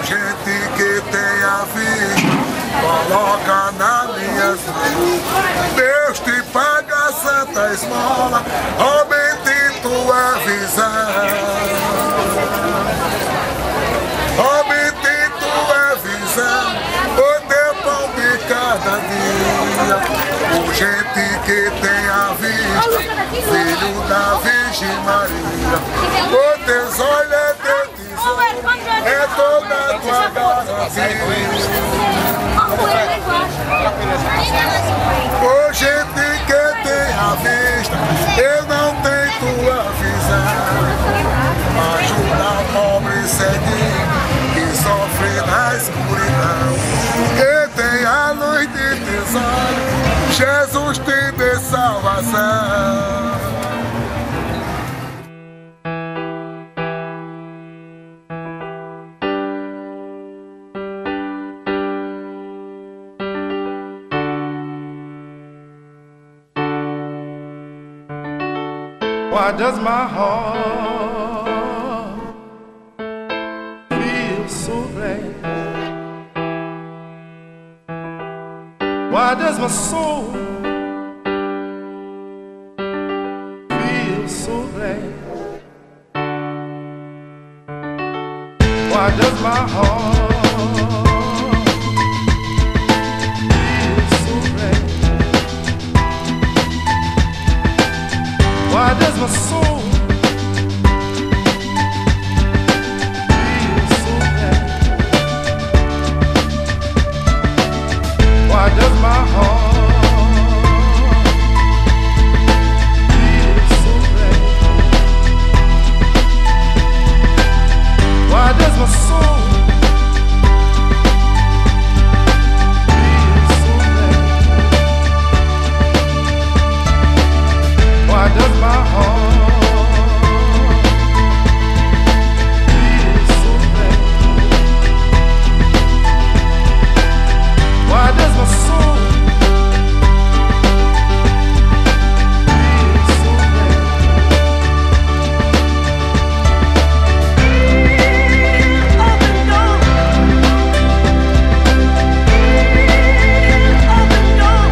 gente que tem a vida, coloca na minha mãos. Deus te paga santa esmola, aumente tua visão. Aumente tua visão, o teu pão de cada dia. O gente que tem a vida, filho da Virgem Maria. O teus olhos é teu tesouro, é toda a tua garantia. O gente que tem a vista, eu não tenho tua visão. Ajuda o pobre ceguinho que sofre na escuridão. Que tem a luz de teus olhos, Jesus te dê salvação. Why does my heart feel so glad? Why does my soul feel so glad? Why does my heart feel so glad? Why does my soul feel so glad? Why does my heart feel so glad? Why does my soul feel so glad? Why does my heart feel so glad? Why does my soul feel so glad? Up and down, up and down.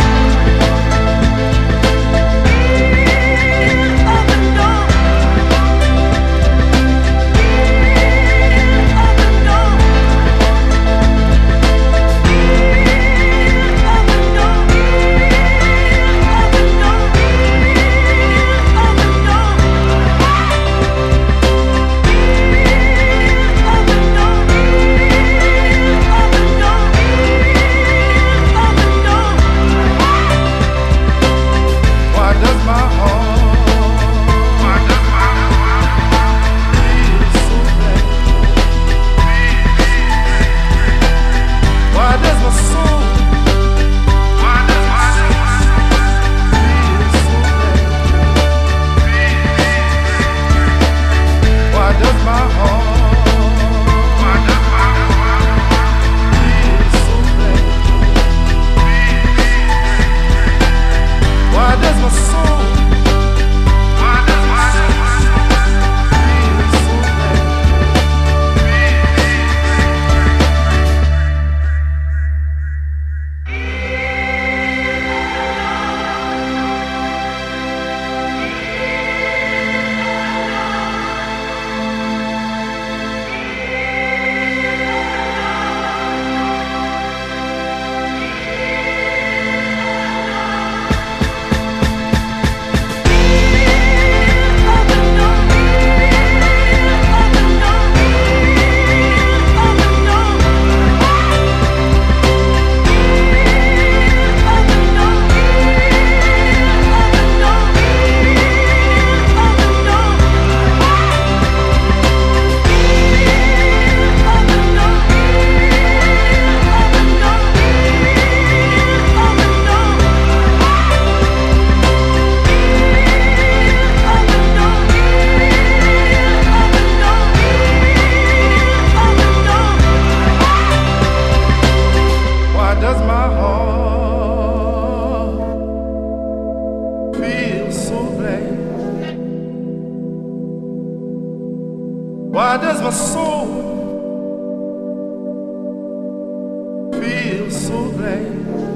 Why does my soul nuvem